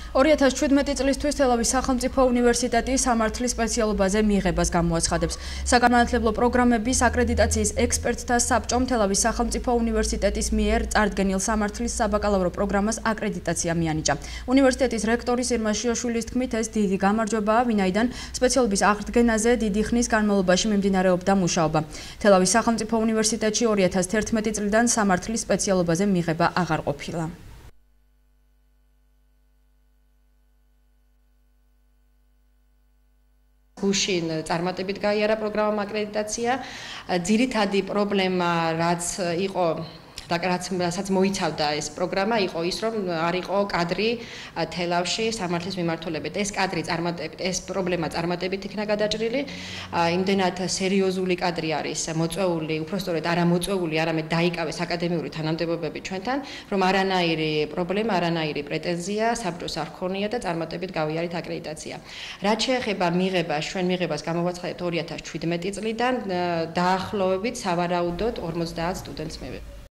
2017 წლისთვის თელავის სახელმწიფო უნივერსიტეტი სამართლის სპეციალობაზე მიღებას გამოაცხადებს. Საგანმანათლებლო პროგრამების აკრედიტაციის ექსპერტთა საბჭომ თელავის სახელმწიფო უნივერსიტეტის მიერ წარდგენილ სამართლის საბაკალავრო პროგრამას აკრედიტაცია მიენიჭა. უნივერსიტეტის რექტორის ირმა შიოშვილის თქმით, ეს დიდი გამარჯვებაა, ვინაიდან სპეციალობის აღდგენაზე დიდი ხნის განმავლობაში მიმდინარეობდა მუშაობა. თელავის სახელმწიფო უნივერსიტეტში 2011 წლიდან სამართლის სპეციალობაზე მიღება აღარ ყოფილა. გუშინ წარმატებით გაიარა პროგრამა აკრედიტაცია. ძირითადი პრობლემა, რაც იყო რასაც მოიცავდა ეს პროგრამა, იყო ის, რომ არ იყო კადრი თელავში სამართლის მიმართულებით. ეს პრობლემა წარმატებით იქნა გადაჭრილი. იმდენად სერიოზული კადრი არის მოწვეული, უпростоრედ არა მოწვეული, არამედ დაიკავეს აკადემიური თანამდებობები ჩვენთან, რომ არანაირი პრობლემა, არანაირი პრეტენზია საბჭოს არ ჰქონია და წარმატებით გავიარეთ აკრედიტაცია. რაც შეეხება მიღებას, ჩვენ მიღებას გამოვაცხადეთ 2017 წლიდან, დაახლოებით სავარაუდოდ 50 სტუდენტს მივიღეთ.